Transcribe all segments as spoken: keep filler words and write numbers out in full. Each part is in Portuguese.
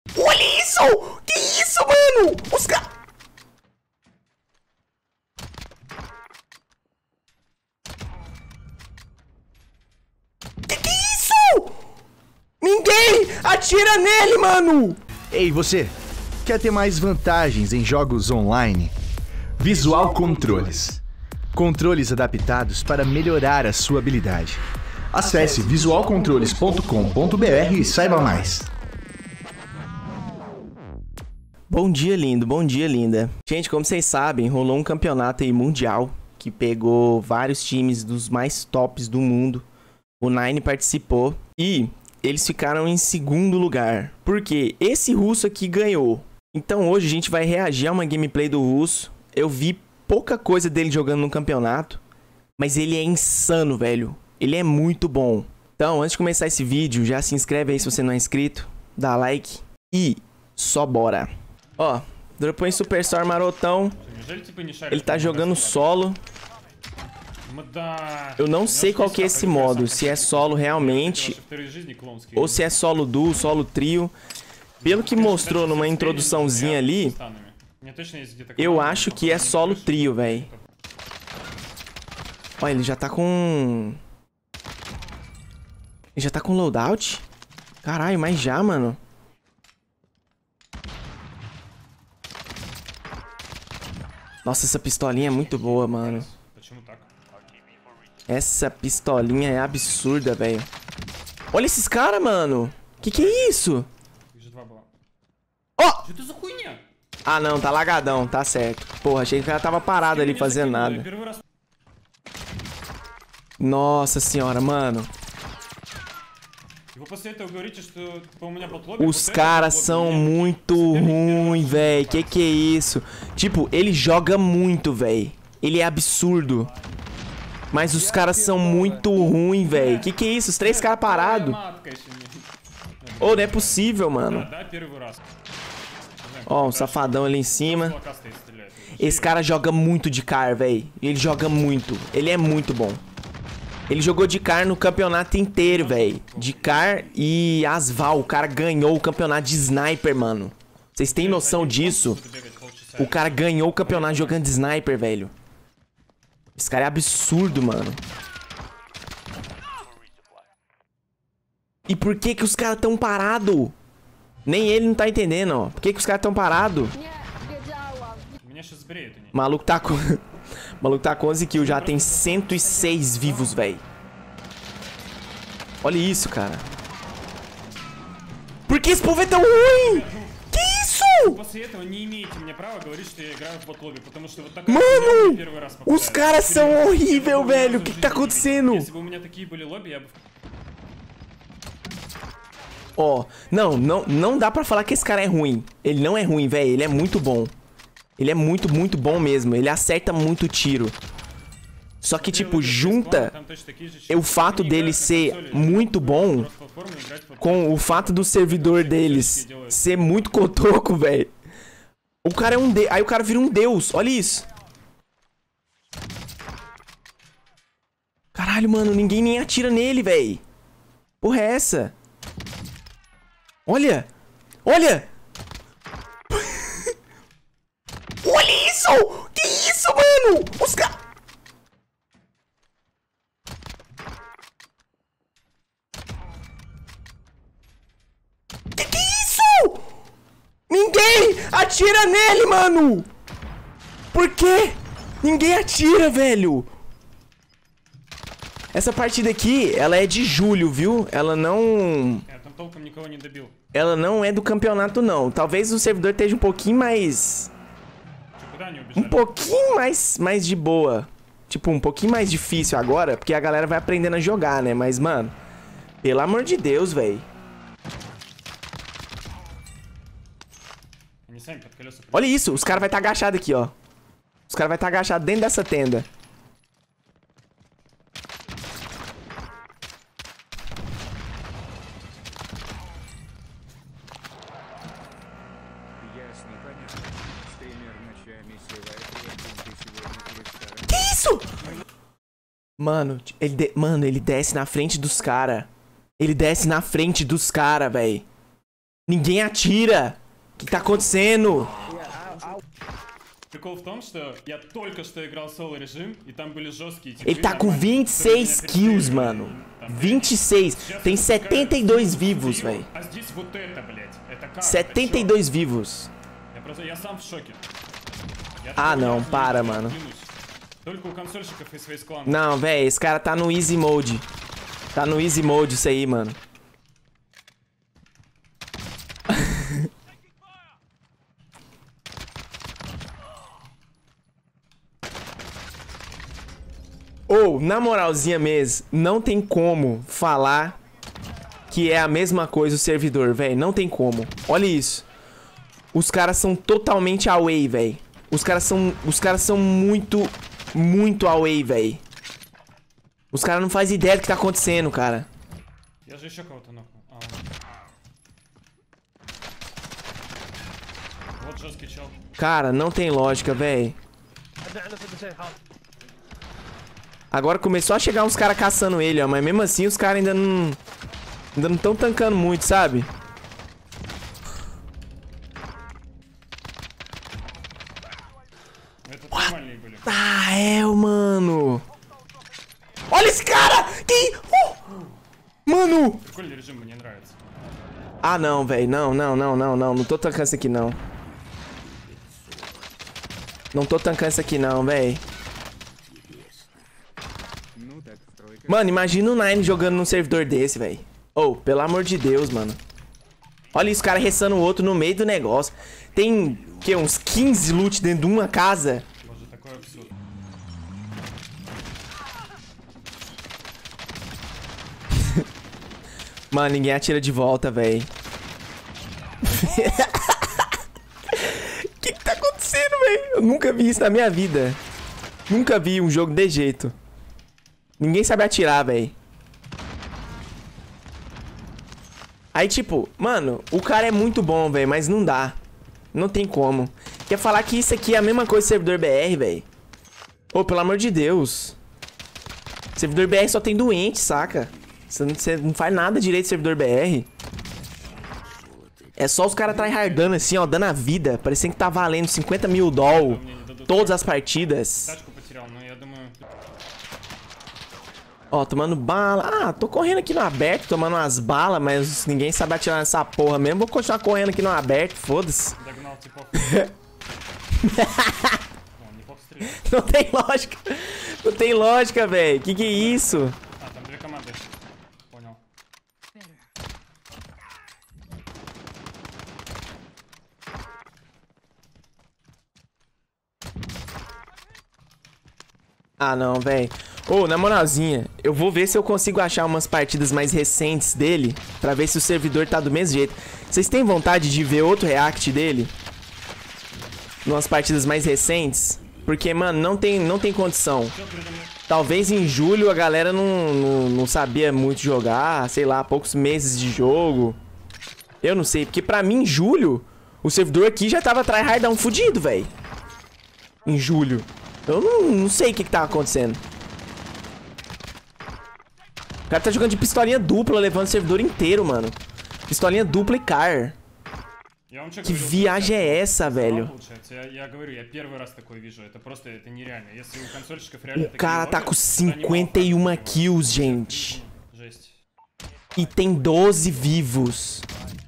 Olha isso! Que isso, mano? Os caras... Que que é isso? Ninguém atira nele, mano! Ei, você! Quer ter mais vantagens em jogos online? Visual Controles. Controles adaptados para melhorar a sua habilidade. Acesse visual controles ponto com ponto br e saiba mais. Bom dia, lindo. Bom dia, linda. Gente, como vocês sabem, rolou um campeonato aí mundial que pegou vários times dos mais tops do mundo. O Nine participou e eles ficaram em segundo lugar. Porque esse russo aqui ganhou. Então hoje a gente vai reagir a uma gameplay do russo. Eu vi pouca coisa dele jogando no campeonato, mas ele é insano, velho. Ele é muito bom. Então, antes de começar esse vídeo, já se inscreve aí se você não é inscrito, dá like e só bora. Ó, dropou em Superstar marotão. Ele tá jogando solo. Eu não sei qual que é esse modo, se é solo realmente ou se é solo duo, solo trio. Pelo que mostrou numa introduçãozinha ali, eu acho que é solo trio, velho. Olha, ele já tá com... Ele já tá com loadout? Caralho, mas já, mano. Nossa, essa pistolinha é muito boa, mano. Essa pistolinha é absurda, velho. Olha esses caras, mano. Que que é isso? Ó! Oh! Ah, não, tá lagadão, tá certo. Porra, achei que o cara tava parado ali fazendo nada. Nossa senhora, mano. Os caras são muito ruins, velho. Que que é isso? Tipo, ele joga muito, velho. Ele é absurdo. Mas os caras são muito ruins, velho. Que que é isso? Os três caras parados. Ô, não é possível, mano. Ó, um safadão ali em cima. Esse cara joga muito de car, velho. Ele joga muito. Ele é muito bom. Ele jogou de car no campeonato inteiro, velho. De car e Asval. O cara ganhou o campeonato de sniper, mano. Vocês têm noção disso? O cara ganhou o campeonato jogando de sniper, velho. Esse cara é absurdo, mano. E por que que os caras tão parados? Nem ele não tá entendendo, ó. Por que que os caras tão parados? Maluco tá com... Maluco tá com onze kills, já tem cento e seis vivos, velho. Olha isso, cara. Por que esse povo é tão ruim? Que isso? Mano, os caras são horríveis, velho. O que que tá acontecendo? Ó, não, não, não dá pra falar que esse cara é ruim. Ele não é ruim, velho. Ele é muito bom. Ele é muito, muito bom mesmo. Ele acerta muito tiro. Só que, tipo, junta o fato dele ser muito bom com o fato do servidor deles ser muito cotoco, velho. O cara é um deus. Aí o cara vira um deus. Olha isso. Caralho, mano. Ninguém nem atira nele, velho. Porra é essa? Olha. Olha. Olha isso! Que isso, mano? Os caras... Que que é isso? Ninguém atira nele, mano! Por quê? Ninguém atira, velho! Essa partida aqui, ela é de julho, viu? Ela não... Ela não é do campeonato, não. Talvez o servidor esteja um pouquinho mais... Um pouquinho mais, mais de boa. Tipo, um pouquinho mais difícil agora, porque a galera vai aprendendo a jogar, né? Mas, mano, pelo amor de Deus, velho. Olha isso, os caras vão estar agachados aqui, ó. Os caras vão estar agachados dentro dessa tenda. Que isso? Mano, ele de... Mano, ele desce na frente dos caras. Ele desce na frente dos caras, velho. Ninguém atira. O que tá acontecendo? Прикол в том, что я только что играл соло режим, и там были жесткие типы. Ele tá com vinte e seis kills, mano. vinte e seis. Tem setenta e dois vivos, velho. А здесь вот это, блядь. Это как? setenta e dois vivos. Я просто, я сам в шоке. Ah, não, para, mano. Только у консольщиков из Face Clan. Não, velho, esse cara tá no easy mode. Tá no easy mode isso aí, mano. Ou, oh, na moralzinha mesmo, não tem como falar que é a mesma coisa o servidor, velho. Não tem como. Olha isso. Os caras são totalmente away, velho. Os caras são, os caras são muito, muito away, velho. Os caras não fazem ideia do que tá acontecendo, cara. Я же еще кого-то нокнул. А, вот жесткий чел. Cara, não tem lógica, velho. Agora começou a chegar uns caras caçando ele, ó. Mas mesmo assim os caras ainda não... Ainda não estão tancando muito, sabe? Ah, é, mano. Olha esse cara! Que... Oh! Mano! Ah, não, velho. Não, não, não, não, não. Não tô tancando isso aqui, não. Não tô tancando isso aqui, não, velho. Mano, imagina o Nine jogando num servidor desse, velho. Oh, pelo amor de Deus, mano. Olha isso, o cara restando o outro no meio do negócio. Tem, que, uns quinze loot dentro de uma casa. Mano, ninguém atira de volta, velho. O que que tá acontecendo, velho? Eu nunca vi isso na minha vida. Nunca vi um jogo de jeito. Ninguém sabe atirar, velho. Aí, tipo, mano, o cara é muito bom, velho, mas não dá. Não tem como. Quer falar que isso aqui é a mesma coisa do servidor B R, velho? Ô, pelo amor de Deus. Servidor B R só tem doente, saca? Você não, você não faz nada direito servidor B R. É só os caras tryhardando assim, ó, dando a vida. Parecendo que tá valendo cinquenta mil doll todas as partidas. Ó, tomando bala. Ah, tô correndo aqui no aberto, tomando umas balas, mas ninguém sabe atirar nessa porra mesmo. Vou continuar correndo aqui no aberto, foda-se. Não tem lógica. Não tem lógica, velho. Que que é isso? Ah, não, velho. Ô, oh, na moralzinha, eu vou ver se eu consigo achar umas partidas mais recentes dele, pra ver se o servidor tá do mesmo jeito. Vocês têm vontade de ver outro react dele? Numas partidas mais recentes? Porque, mano, não tem, não tem condição. Talvez em julho a galera não, não, não sabia muito jogar, sei lá, poucos meses de jogo. Eu não sei, porque pra mim, em julho, o servidor aqui já tava tryhardão fudido, velho. Em julho. Eu não, não sei o que que tá acontecendo. O cara tá jogando de pistolinha dupla, levando o servidor inteiro, mano. Pistolinha dupla e car. Que viagem é essa, velho? O cara tá com cinquenta e uma kills, gente. E tem doze vivos.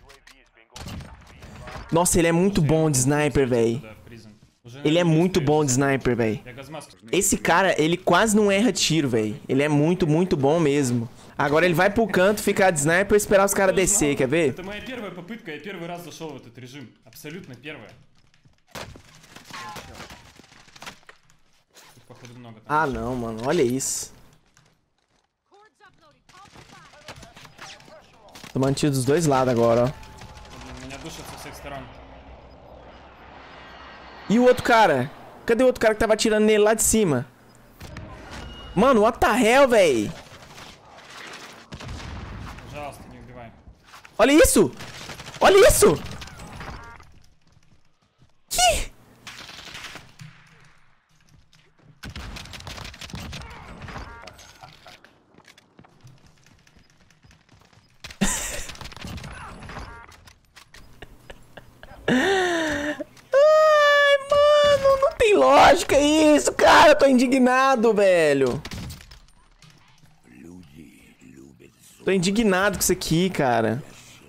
Nossa, ele é muito bom de sniper, velho. Ele é muito bom de sniper, velho. Esse cara, ele quase não erra tiro, velho. Ele é muito, muito bom mesmo. Agora ele vai pro canto, ficar de sniper e esperar os caras descer, quer ver? Ah, não, mano. Olha isso. Tomando tiro dos dois lados agora, ó. E o outro cara? Cadê o outro cara que tava atirando nele lá de cima? Mano, what the hell, véi? Olha isso! Olha isso! Que? lógica é isso, cara? Eu tô indignado, velho. Tô indignado com isso aqui, cara.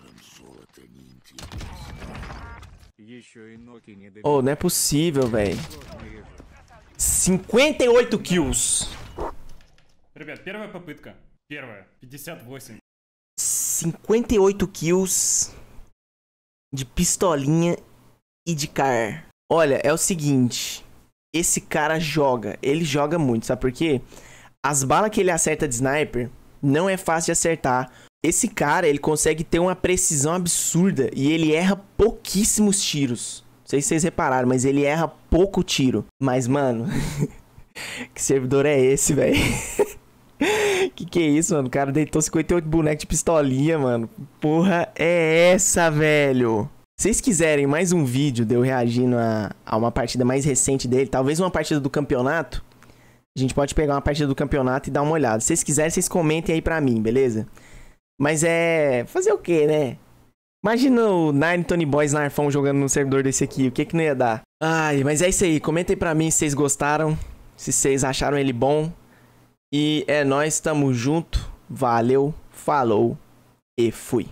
Oh, não é possível, velho. cinquenta e oito kills. Ребят, первая попытка. Первая. пятьдесят восемь. cinquenta e oito kills de pistolinha e de car. Olha, é o seguinte. Esse cara joga. Ele joga muito, sabe por quê? As balas que ele acerta de sniper não é fácil de acertar. Esse cara, ele consegue ter uma precisão absurda e ele erra pouquíssimos tiros. Não sei se vocês repararam, mas ele erra pouco tiro. Mas, mano, que servidor é esse, velho? Que que é isso, mano? O cara deitou cinquenta e oito bonecos de pistolinha, mano. Porra é essa, velho? Se vocês quiserem mais um vídeo de eu reagindo a, a uma partida mais recente dele, talvez uma partida do campeonato, a gente pode pegar uma partida do campeonato e dar uma olhada. Se vocês quiserem, vocês comentem aí pra mim, beleza? Mas é... fazer o quê, né? Imagina o Nine Tony Boys Narfão jogando num servidor desse aqui. O que que não ia dar? Ai, mas é isso aí. Comentem pra mim se vocês gostaram. Se vocês acharam ele bom. E é nóis, tamo junto. Valeu, falou e fui.